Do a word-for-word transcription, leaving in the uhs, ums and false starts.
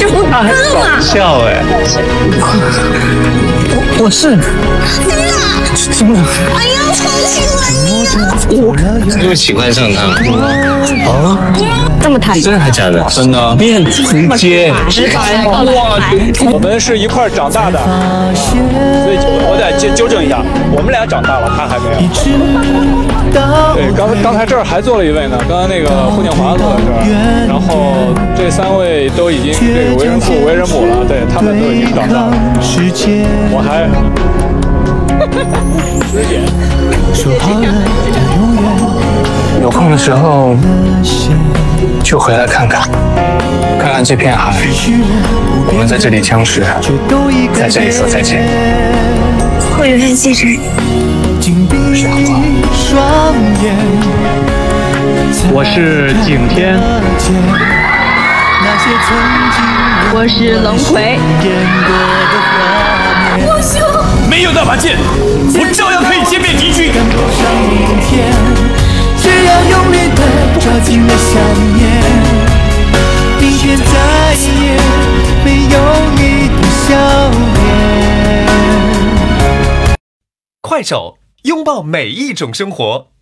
师傅， 他很搞笑哎。我是。 真的？ 真的。 哎呀，超喜欢你啊！ 我又喜欢上他。哦， 这么谈？ 真的还假的？真的。你很直接。 直白。哇， 我们是一块长大的，所以我得纠纠正一下，我们俩长大了，他还没有。对，刚刚才这儿还坐了一位呢，刚刚那个霍建华坐在这儿，然后这三位都已经这个为人父为人母了，对他们都已经长大了，我还十点。 有空的时候就回来看看，看看这片海，我们在这里相识，在这里说再见。 会永远记着你。 傻瓜。我是景天。 我是龙葵。 我兄， 没有那把剑，我照样可以歼灭敌军。 只要用力的抓紧了想念，明天再也没有你的笑脸。 快手，拥抱每一种生活。